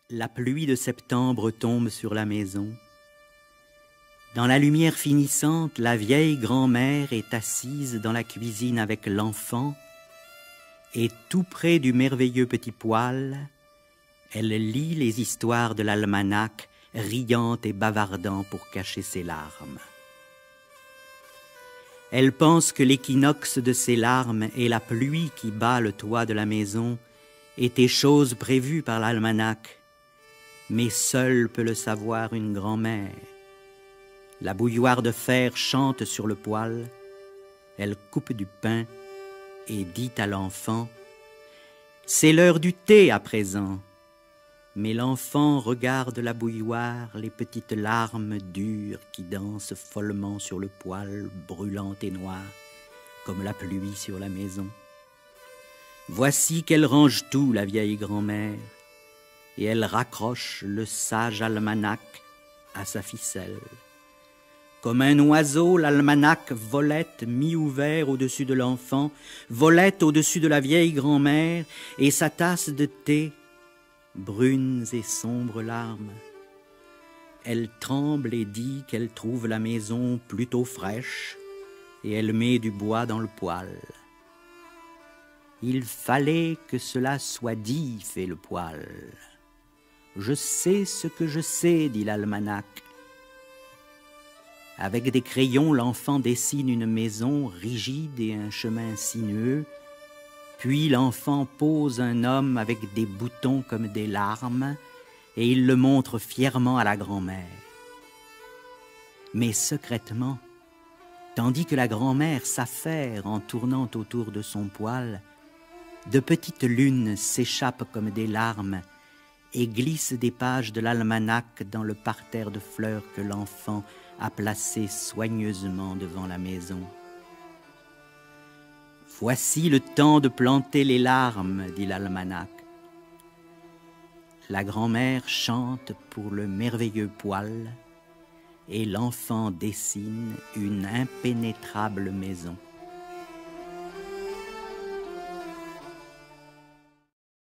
La pluie de septembre tombe sur la maison. Dans la lumière finissante, la vieille grand-mère est assise dans la cuisine avec l'enfant, et tout près du merveilleux petit poêle, elle lit les histoires de l'almanach, riant et bavardant pour cacher ses larmes. Elle pense que l'équinoxe de ses larmes et la pluie qui bat le toit de la maison étaient choses prévues par l'almanach, mais seule peut le savoir une grand-mère. La bouilloire de fer chante sur le poêle, elle coupe du pain et dit à l'enfant « C'est l'heure du thé à présent !» Mais l'enfant regarde la bouilloire, les petites larmes dures qui dansent follement sur le poêle brûlant et noir, comme la pluie sur la maison. Voici qu'elle range tout, la vieille grand-mère, et elle raccroche le sage almanach à sa ficelle. Comme un oiseau, l'almanach volette mi-ouvert au-dessus de l'enfant, volette au-dessus de la vieille grand-mère, et sa tasse de thé, brunes et sombres larmes. Elle tremble et dit qu'elle trouve la maison plutôt fraîche, et elle met du bois dans le poêle. Il fallait que cela soit dit, fait le poêle. Je sais ce que je sais, dit l'almanach. Avec des crayons, l'enfant dessine une maison rigide et un chemin sinueux. Puis l'enfant pose un homme avec des boutons comme des larmes, et il le montre fièrement à la grand-mère. Mais secrètement, tandis que la grand-mère s'affaire en tournant autour de son poêle, de petites lunes s'échappent comme des larmes et glissent des pages de l'almanach dans le parterre de fleurs que l'enfant a placé soigneusement devant la maison. « Voici le temps de planter les larmes, dit l'almanach. » La grand-mère chante pour le merveilleux poêle et l'enfant dessine une impénétrable maison.